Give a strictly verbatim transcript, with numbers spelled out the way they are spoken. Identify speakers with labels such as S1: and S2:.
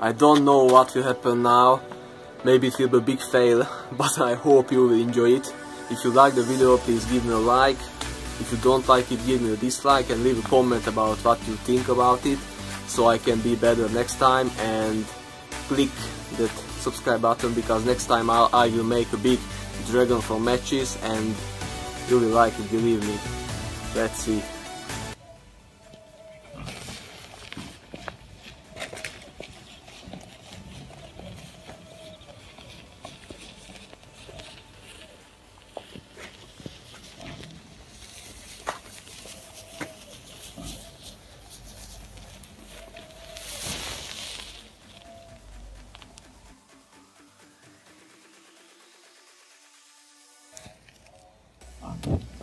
S1: I don't know what will happen now. Maybe it will be a big fail, but I hope you will enjoy it. If you like the video, please give me a like. If you don't like it, give me a dislike and leave a comment about what you think about it, so I can be better next time. And click that subscribe button, because next time I'll, I will make a big Dragonfall matches and you will like it, believe me. Let's see.
S2: Thank you.